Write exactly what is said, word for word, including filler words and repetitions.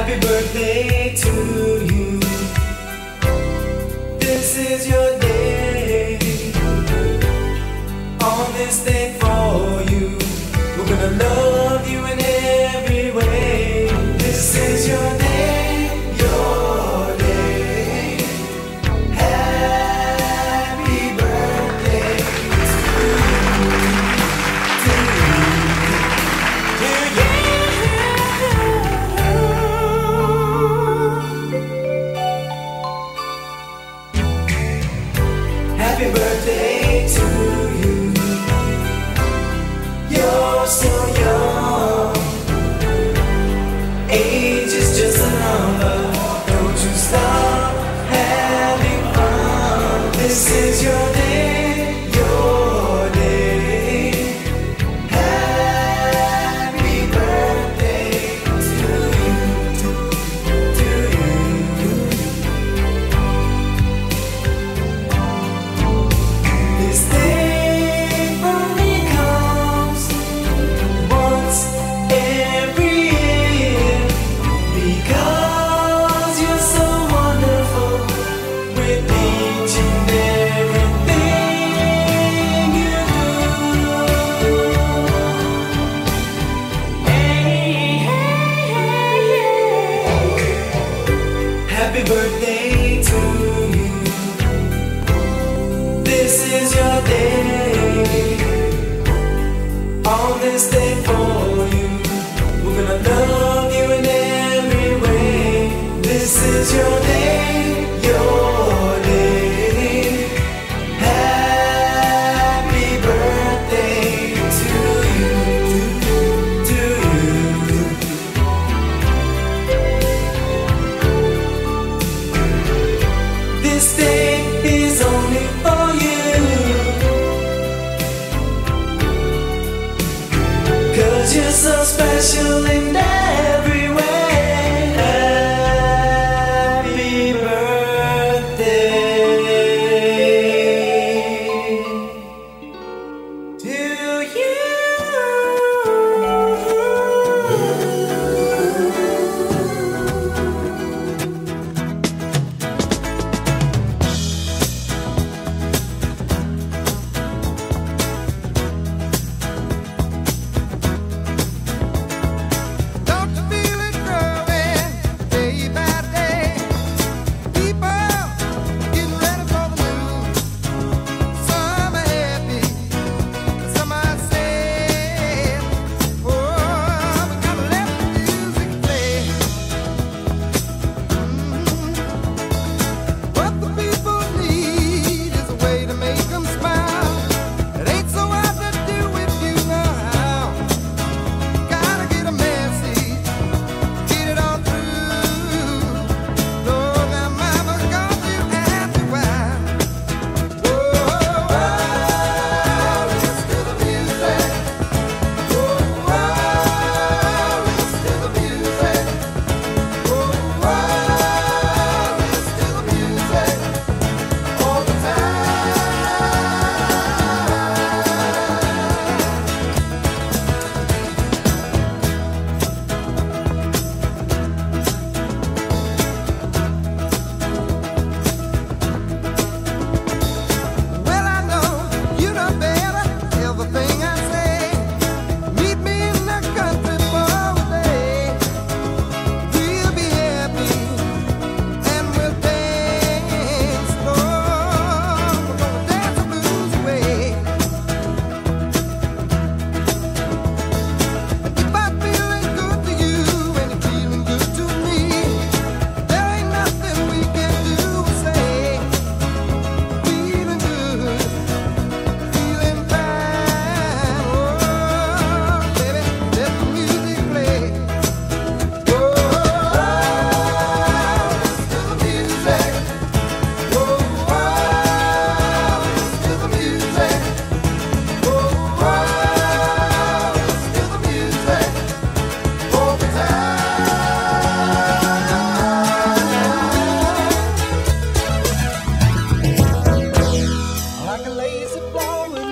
Happy birthday to you. This is your day. On this day for you, we're gonna love you in every way. This is your day, your day. Happy birthday to you, to you, to you. Happy birthday to you. You're so young. Age is just a number. Don't you stop having fun. This is your day, your day. Happy birthday to you, to you. This day only comes once every year, because you're so wonderful with each and everything you do. Hey, hey, hey, hey. Happy birthday to you. This is your day. On this day for you, we're gonna love you in every way. This is your day, your day. Happy birthday to you, to you. This day is only for you, 'cause you're so special in every way. Happy birthday to you. Don't you feel it growing day by day? People getting ready for the move. Some are happy, some are sad. Oh, we gotta let the music play. Mm. What the people need is a way to make them smile. It ain't so hard to do if you know how. Gotta get a message, get it on through. Long our mama got you happy while. Whoa, whoa, listen to the music. Whoa, whoa, listen to the music. Whoa, whoa, listen to the music all the time. Well, I know you know better everything I say. Meet me in the country for a day. We'll be happy and we'll dance slow. We're gonna dance the blues away. If I'm feeling good to you and you're feeling good to me, there ain't nothing we can do or say. Feeling good, feeling fine. Oh, baby, let the music play. Whoa, listen to the music. Whoa, listen to the music. Whoa, listen to the music all the time. Like a lazy flowing